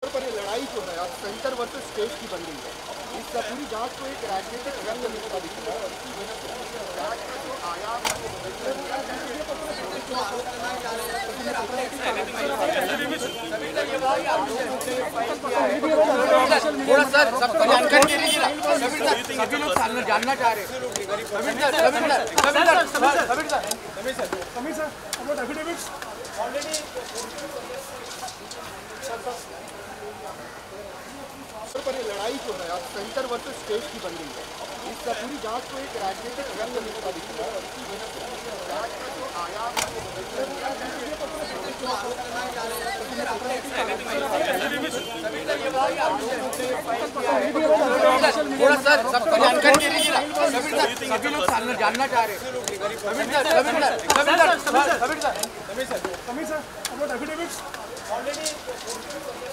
पर ये लड़ाई जो है अब सेंटर वर्सेस स्टेट की बन गई है। इस पूरी जांच को एक राजनीतिक रंग मिलता दिख रहा है और इसकी वजह से जांच का जो आयाम है थोड़ा सर सबको जानकारी दे दीजिए। सभी लोग जानना चाह रहे हैं। पर ये लड़ाई जो है अब सेंटर वर्सेस स्टेट की बन गई है। इस पूरी जांच को एक राजनीतिक रंग मिलता दिख रहा है और इसकी वजह से जांच का जो आयाम है थोड़ा सर सबको जानकारी दे दीजिए। सभी लोग जानना चाह रहे हैं। Sir, about affidavits already